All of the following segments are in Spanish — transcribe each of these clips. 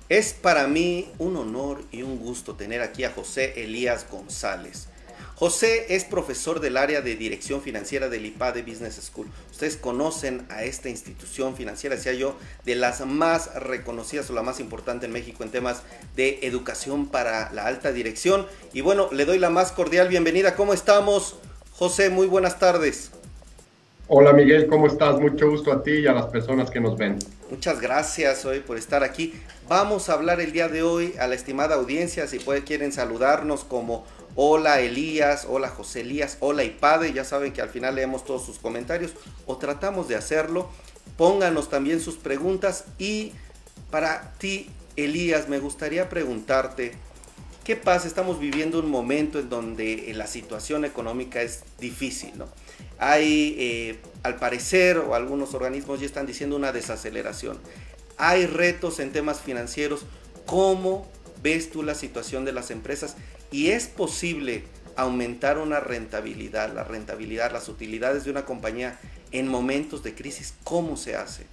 Es para mí un honor y un gusto tener aquí a José Elías González. José es profesor del área de Dirección Financiera del IPADE Business School. Ustedes conocen a esta institución financiera, decía yo, de las más reconocidas o la más importante en México en temas de educación para la alta dirección. Y bueno, le doy la más cordial bienvenida. ¿Cómo estamos, José? Muy buenas tardes. Hola Miguel, ¿cómo estás? Mucho gusto a ti y a las personas que nos ven. Muchas gracias hoy por estar aquí. Vamos a hablar el día de hoy a la estimada audiencia, si quieren saludarnos como hola Elías, hola José Elías, hola Ipade, ya saben que al final leemos todos sus comentarios o tratamos de hacerlo. Pónganos también sus preguntas y para ti Elías me gustaría preguntarte, ¿qué pasa? Estamos viviendo un momento en donde la situación económica es difícil, ¿no? Hay, al parecer, o algunos organismos ya están diciendo una desaceleración. Hay retos en temas financieros. ¿Cómo ves tú la situación de las empresas? ¿Y es posible aumentar una rentabilidad, las utilidades de una compañía en momentos de crisis? ¿Cómo se hace?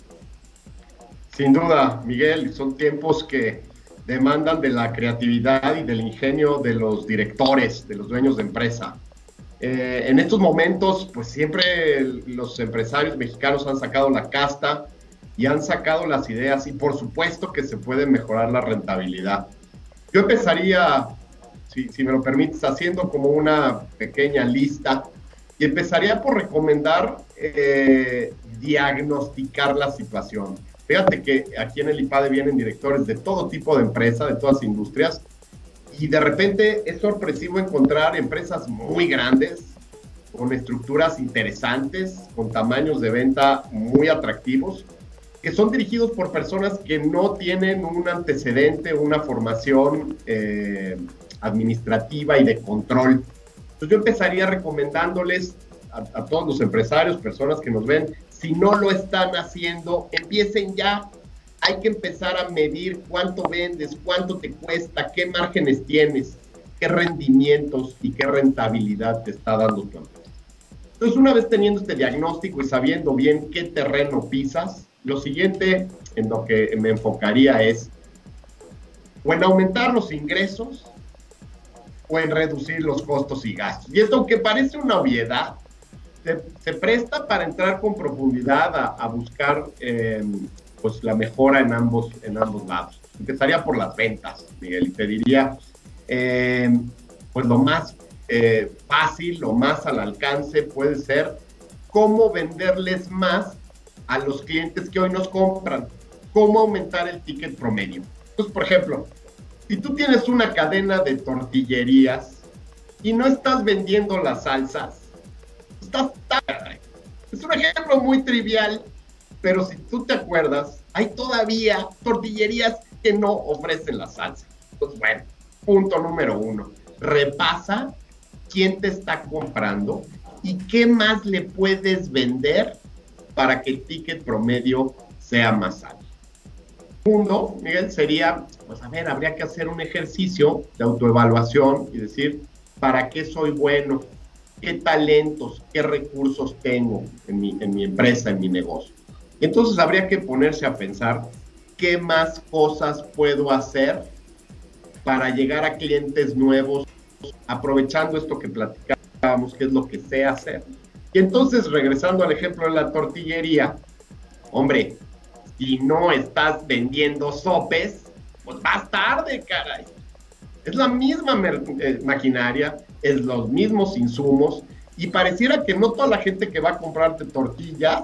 Sin duda, Miguel, son tiempos que demandan de la creatividad y del ingenio de los directores, de los dueños de empresa. En estos momentos, pues siempre los empresarios mexicanos han sacado la casta y han sacado las ideas y por supuesto que se puede mejorar la rentabilidad. Yo empezaría, si me lo permites, haciendo como una pequeña lista y empezaría por recomendar diagnosticar la situación. Fíjate que aquí en el IPADE vienen directores de todo tipo de empresas, de todas industrias, y de repente es sorpresivo encontrar empresas muy grandes, con estructuras interesantes, con tamaños de venta muy atractivos, que son dirigidos por personas que no tienen un antecedente, una formación administrativa y de control. Entonces yo empezaría recomendándoles a todos los empresarios, personas que nos ven, si no lo están haciendo, empiecen ya. Hay que empezar a medir cuánto vendes, cuánto te cuesta, qué márgenes tienes, qué rendimientos y qué rentabilidad te está dando tu empresa. Entonces, una vez teniendo este diagnóstico y sabiendo bien qué terreno pisas, lo siguiente en lo que me enfocaría es o en aumentar los ingresos o en reducir los costos y gastos. Y esto, aunque parece una obviedad, se presta para entrar con profundidad a buscar pues la mejora en ambos lados. Empezaría por las ventas, Miguel, y te diría, pues lo más fácil, lo más al alcance puede ser cómo venderles más a los clientes que hoy nos compran, cómo aumentar el ticket promedio. Entonces, por ejemplo, si tú tienes una cadena de tortillerías y no estás vendiendo las salsas, estás tarde. Es un ejemplo muy trivial, pero si tú te acuerdas, hay todavía tortillerías que no ofrecen la salsa. Entonces, bueno, punto número uno, repasa quién te está comprando y qué más le puedes vender para que el ticket promedio sea más alto. Segundo, Miguel, sería, pues a ver, habría que hacer un ejercicio de autoevaluación y decir, ¿para qué soy bueno? ¿Qué talentos, qué recursos tengo en mi empresa, en mi negocio? Entonces habría que ponerse a pensar qué más cosas puedo hacer para llegar a clientes nuevos, aprovechando esto que platicábamos, que es lo que sé hacer. Y entonces, regresando al ejemplo de la tortillería, hombre, si no estás vendiendo sopes, pues vas tarde, caray. Es la misma maquinaria, es los mismos insumos, y pareciera que no toda la gente que va a comprarte tortillas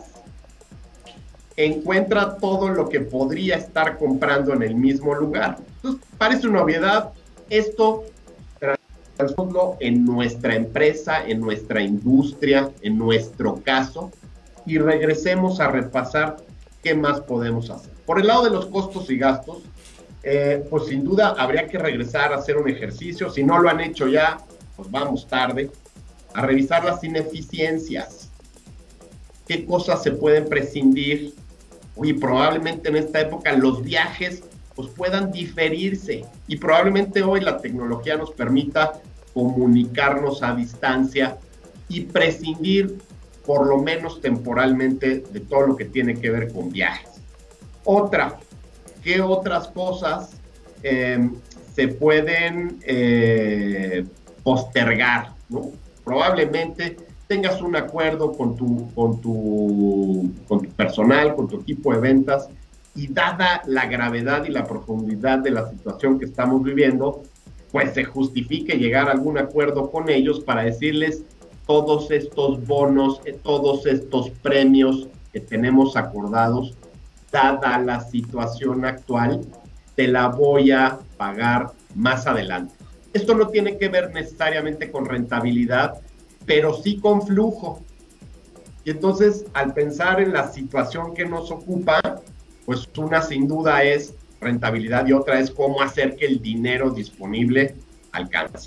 encuentra todo lo que podría estar comprando en el mismo lugar. Entonces, parece una obviedad. Esto transformarlo en nuestra empresa, en nuestra industria, en nuestro caso, y regresemos a repasar qué más podemos hacer. Por el lado de los costos y gastos, pues sin duda habría que regresar a hacer un ejercicio. Si no lo han hecho ya, pues vamos tarde, a revisar las ineficiencias. ¿Qué cosas se pueden prescindir? Oye, probablemente en esta época los viajes pues puedan diferirse y probablemente hoy la tecnología nos permita comunicarnos a distancia y prescindir por lo menos temporalmente de todo lo que tiene que ver con viajes. Otra, qué otras cosas se pueden postergar, ¿no? Probablemente tengas un acuerdo con tu personal, con tu equipo de ventas, y dada la gravedad y la profundidad de la situación que estamos viviendo, pues se justifique llegar a algún acuerdo con ellos para decirles todos estos bonos, todos estos premios que tenemos acordados, dada la situación actual, te la voy a pagar más adelante. Esto no tiene que ver necesariamente con rentabilidad, pero sí con flujo. Y entonces, al pensar en la situación que nos ocupa, pues una sin duda es rentabilidad y otra es cómo hacer que el dinero disponible alcance.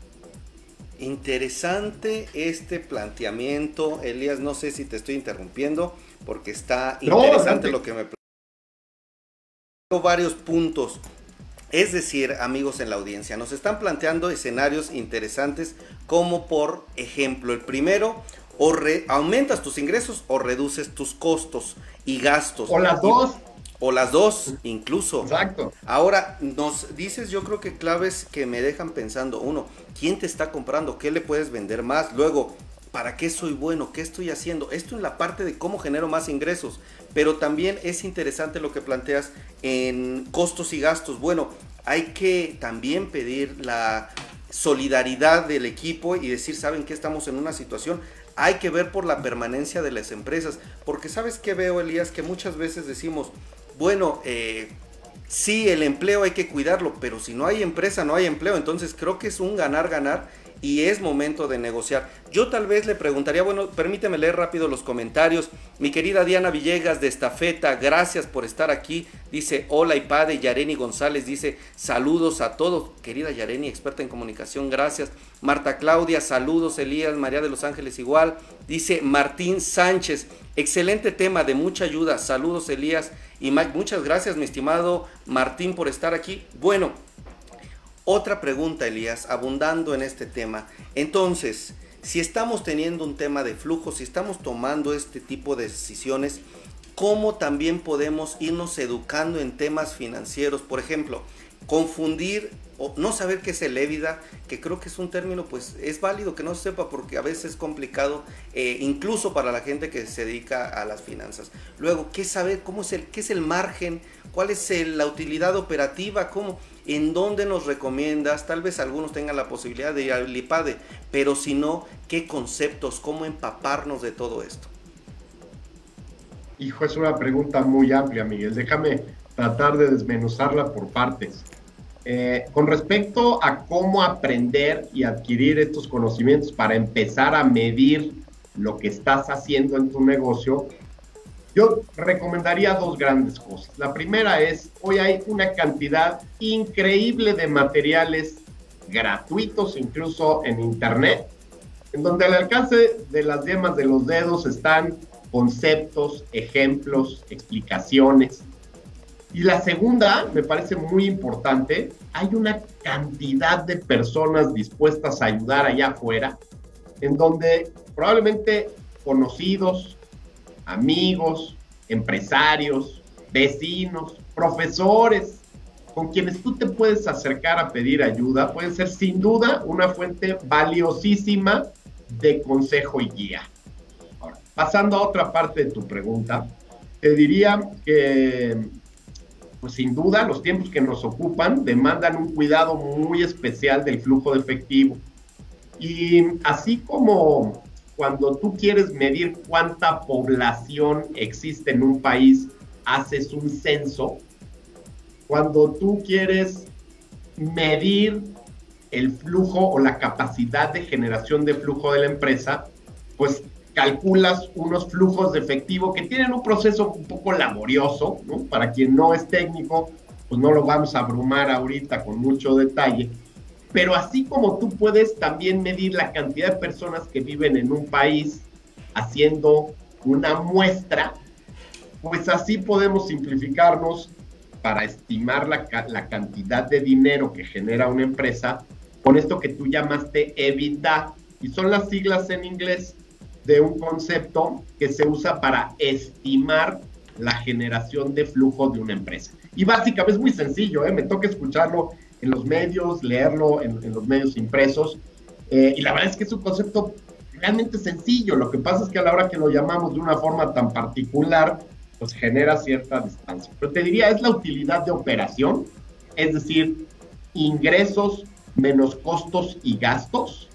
Interesante este planteamiento, Elías. No sé si te estoy interrumpiendo porque está interesante lo que me planteó. Varios puntos. Es decir, amigos en la audiencia, nos están planteando escenarios interesantes como por ejemplo, el primero, o aumentas tus ingresos o reduces tus costos y gastos. O las dos. O las dos, incluso. Exacto. Ahora, nos dices, yo creo que claves que me dejan pensando. Uno, ¿quién te está comprando? ¿Qué le puedes vender más? Luego, ¿para qué soy bueno? ¿Qué estoy haciendo? Esto en la parte de cómo genero más ingresos. Pero también es interesante lo que planteas en costos y gastos. Bueno, hay que también pedir la solidaridad del equipo y decir, ¿saben qué? Estamos en una situación. Hay que ver por la permanencia de las empresas. Porque ¿sabes qué veo, Elías? Que muchas veces decimos, bueno, sí, el empleo hay que cuidarlo, pero si no hay empresa, no hay empleo. Entonces creo que es un ganar-ganar y es momento de negociar. Yo tal vez le preguntaría, bueno, permíteme leer rápido los comentarios. Mi querida Diana Villegas de Estafeta, gracias por estar aquí. Dice, hola Ipade. Yareni González dice, saludos a todos. Querida Yareni, experta en comunicación, gracias. Marta Claudia, saludos. Elías, María de los Ángeles igual. Dice Martín Sánchez, excelente tema, de mucha ayuda. Saludos Elías y Mike. Muchas gracias, mi estimado Martín, por estar aquí. Bueno, otra pregunta, Elías, abundando en este tema. Entonces, si estamos teniendo un tema de flujo, si estamos tomando este tipo de decisiones, ¿cómo también podemos irnos educando en temas financieros? Por ejemplo, confundir o no saber qué es el EBITDA, que creo que es un término, pues es válido que no se sepa porque a veces es complicado, incluso para la gente que se dedica a las finanzas. Luego, ¿qué saber? ¿Qué es el margen? ¿Cuál es la utilidad operativa? ¿Cómo? ¿En dónde nos recomiendas? Tal vez algunos tengan la posibilidad de ir al IPADE, pero si no, ¿qué conceptos? ¿Cómo empaparnos de todo esto? Hijo, es una pregunta muy amplia, Miguel. Déjame tratar de desmenuzarla por partes. Con respecto a cómo aprender y adquirir estos conocimientos para empezar a medir lo que estás haciendo en tu negocio, yo recomendaría dos grandes cosas. La primera es, hoy hay una cantidad increíble de materiales gratuitos, incluso en internet, en donde al alcance de las yemas de los dedos están conceptos, ejemplos, explicaciones. Y la segunda, me parece muy importante, hay una cantidad de personas dispuestas a ayudar allá afuera, en donde probablemente conocidos, amigos, empresarios, vecinos, profesores, con quienes tú te puedes acercar a pedir ayuda, pueden ser sin duda una fuente valiosísima de consejo y guía. Ahora, pasando a otra parte de tu pregunta, te diría que pues sin duda los tiempos que nos ocupan demandan un cuidado muy especial del flujo de efectivo. Y así como cuando tú quieres medir cuánta población existe en un país, haces un censo. Cuando tú quieres medir el flujo o la capacidad de generación de flujo de la empresa, pues calculas unos flujos de efectivo que tienen un proceso un poco laborioso, ¿no? Para quien no es técnico, pues no lo vamos a abrumar ahorita con mucho detalle, pero así como tú puedes también medir la cantidad de personas que viven en un país haciendo una muestra, pues así podemos simplificarnos para estimar la cantidad de dinero que genera una empresa con esto que tú llamaste EBITDA, y son las siglas en inglés de un concepto que se usa para estimar la generación de flujo de una empresa. Y básicamente es muy sencillo, me toca escucharlo en los medios, leerlo en los medios impresos, y la verdad es que es un concepto realmente sencillo. Lo que pasa es que a la hora que lo llamamos de una forma tan particular, pues genera cierta distancia. Pero te diría, es la utilidad de operación, es decir, ingresos menos costos y gastos,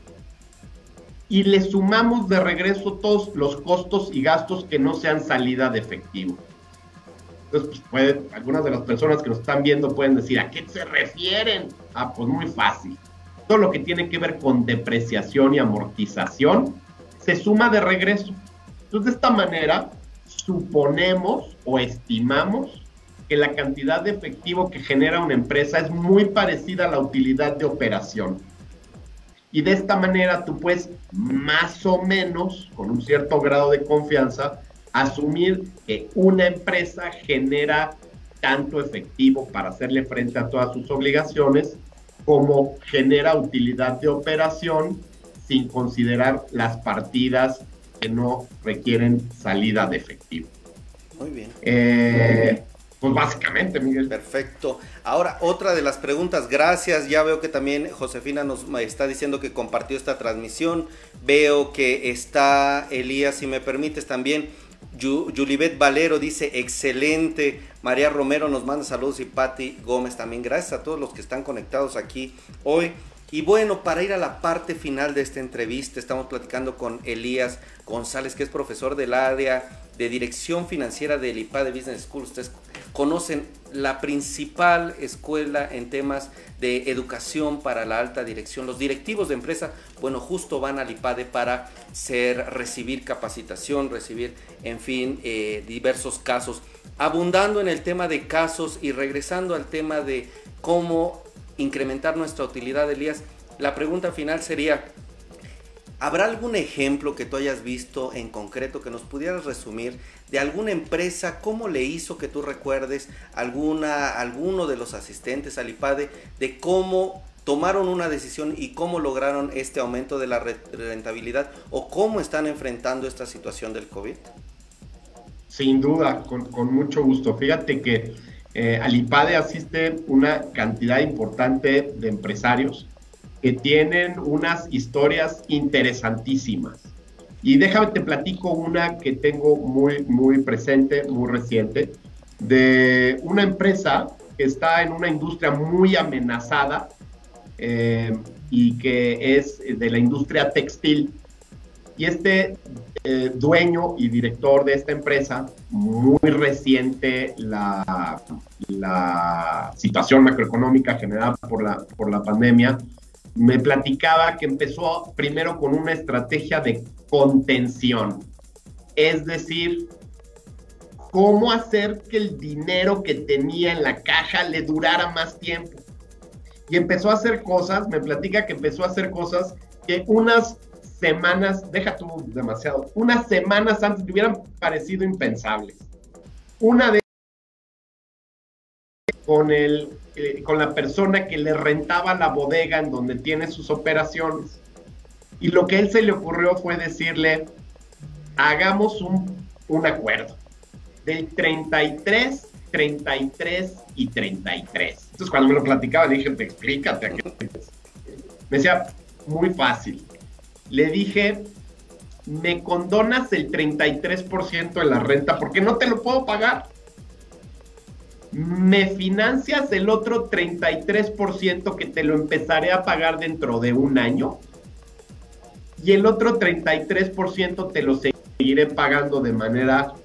y le sumamos de regreso todos los costos y gastos que no sean salida de efectivo. Entonces, pues algunas de las personas que nos están viendo pueden decir, ¿a qué se refieren? Pues muy fácil. Todo lo que tiene que ver con depreciación y amortización se suma de regreso. Entonces, de esta manera, suponemos o estimamos que la cantidad de efectivo que genera una empresa es muy parecida a la utilidad de operación. Y de esta manera tú puedes más o menos, con un cierto grado de confianza, asumir que una empresa genera tanto efectivo para hacerle frente a todas sus obligaciones, como genera utilidad de operación sin considerar las partidas que no requieren salida de efectivo. Muy bien. Pues básicamente, Miguel. Perfecto. Ahora, otra de las preguntas, gracias. Ya veo que también Josefina nos está diciendo que compartió esta transmisión. Veo que está Elías, si me permites también. Yulibet Valero dice, excelente. María Romero nos manda saludos y Patti Gómez también. Gracias a todos los que están conectados aquí hoy. Y bueno, para ir a la parte final de esta entrevista, estamos platicando con Elías González, que es profesor del área de Dirección Financiera del IPADE Business School. Ustedes conocen la principal escuela en temas de educación para la alta dirección. Los directivos de empresa, bueno, justo van al IPADE para recibir capacitación, recibir, en fin, diversos casos. Abundando en el tema de casos y regresando al tema de cómo incrementar nuestra utilidad, Elías, la pregunta final sería, ¿habrá algún ejemplo que tú hayas visto en concreto que nos pudieras resumir de alguna empresa, cómo le hizo, que tú recuerdes, alguno de los asistentes al IPADE, de cómo tomaron una decisión y cómo lograron este aumento de la rentabilidad, o cómo están enfrentando esta situación del COVID? Sin duda, con mucho gusto. Fíjate que al IPADE asiste una cantidad importante de empresarios que tienen unas historias interesantísimas. Y déjame te platico una que tengo muy presente, muy reciente, de una empresa que está en una industria muy amenazada y que es de la industria textil. Y este dueño y director de esta empresa, muy reciente la situación macroeconómica generada por la pandemia, me platicaba que empezó primero con una estrategia de contención, es decir, cómo hacer que el dinero que tenía en la caja le durara más tiempo. Y empezó a hacer cosas, me platica que empezó a hacer cosas que unas semanas, unas semanas antes te hubieran parecido impensables. Una de con la persona que le rentaba la bodega en donde tiene sus operaciones. Y lo que a él se le ocurrió fue decirle, hagamos un acuerdo del 33, 33 y 33. Entonces cuando me lo platicaba le dije, explícate. Me decía, muy fácil. Le dije, me condonas el 33% de la renta porque no te lo puedo pagar. Me financias el otro 33% que te lo empezaré a pagar dentro de un año. Y el otro 33% te lo seguiré pagando de manera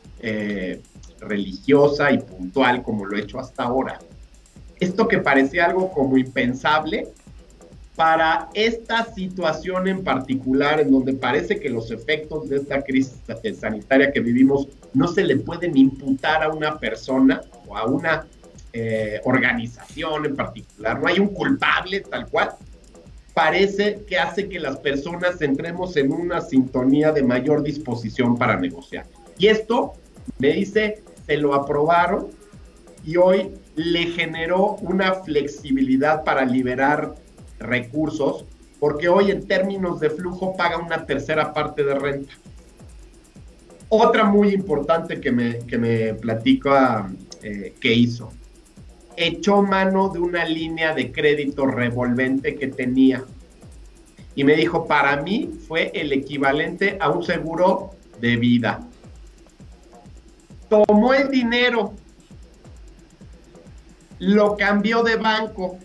religiosa y puntual, como lo he hecho hasta ahora. Esto que parecía algo como impensable, para esta situación en particular, en donde parece que los efectos de esta crisis sanitaria que vivimos no se le pueden imputar a una persona o a una organización en particular, no hay un culpable tal cual, parece que hace que las personas entremos en una sintonía de mayor disposición para negociar. Y esto, me dice, se lo aprobaron y hoy le generó una flexibilidad para liberar recursos, porque hoy en términos de flujo paga una tercera parte de renta. Otra muy importante que me platica que hizo. Echó mano de una línea de crédito revolvente que tenía. Y me dijo, para mí fue el equivalente a un seguro de vida. Tomó el dinero, lo cambió de banco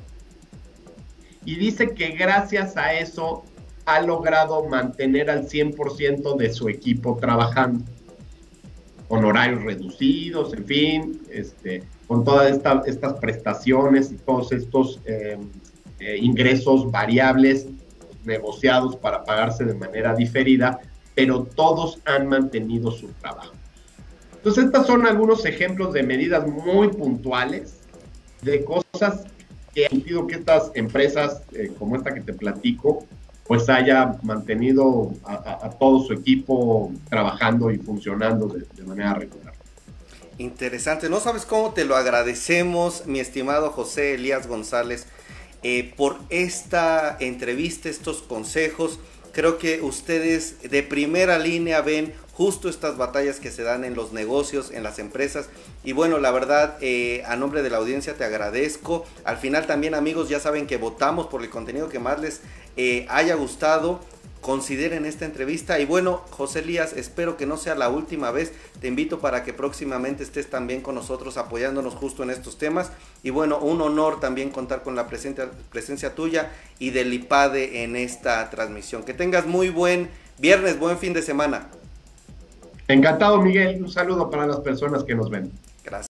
y dice que gracias a eso ha logrado mantener al 100% de su equipo trabajando, con horarios reducidos, en fin, con todas estas prestaciones y todos estos ingresos variables negociados para pagarse de manera diferida, pero todos han mantenido su trabajo. Entonces, estos son algunos ejemplos de medidas muy puntuales, de cosas que han permitido que estas empresas, como esta que te platico, pues haya mantenido a todo su equipo trabajando y funcionando de manera regular. Interesante, no sabes cómo te lo agradecemos, mi estimado José Elías González, por esta entrevista, estos consejos. Creo que ustedes de primera línea ven justo estas batallas que se dan en los negocios, en las empresas. Y bueno, la verdad, a nombre de la audiencia te agradezco. Al final también, amigos, ya saben que votamos por el contenido que más les haya gustado. Consideren esta entrevista. Y bueno, José Elías, espero que no sea la última vez. Te invito para que próximamente estés también con nosotros apoyándonos justo en estos temas. Y bueno, un honor también contar con la presencia tuya y del IPADE en esta transmisión. Que tengas muy buen viernes, buen fin de semana. Encantado, Miguel. Un saludo para las personas que nos ven.